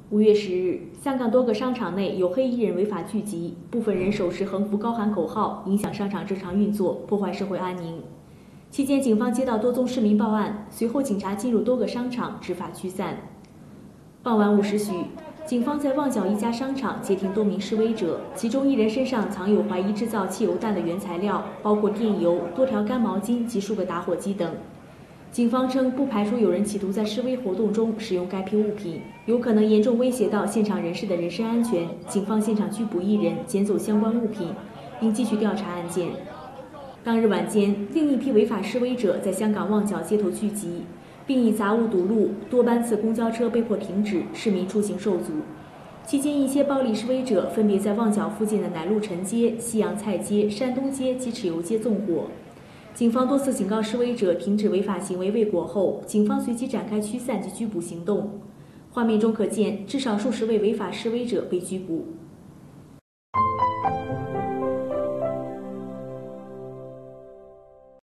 5月10日，香港多个商场内有黑衣人违法聚集，部分人手持横幅高喊口号，影响商场正常运作，破坏社会安宁。期间，警方接到多宗市民报案，随后警察进入多个商场执法驱散。傍晚5时许，警方在旺角一家商场截停多名示威者，其中一人身上藏有怀疑制造汽油弹的原材料，包括电油、多条干毛巾及数个打火机等。警方称，不排除有人企图在示威活动中使用该批物品，有可能严重威胁到现场人士的人身安全。警方现场拘捕1人，捡走相关物品，并继续调查案件。当日晚间，另一批违法示威者在香港旺角街头聚集，并以杂物堵路，多班次公交车被迫停止，市民出行受阻。期间，一些暴力示威者分别在旺角附近的乃路臣街、西洋菜街、山东街及豉油街纵火。警方多次警告示威者停止违法行为未果后，警方随即展开驱散及拘捕行动。画面中可见，至少数10位违法示威者被拘捕。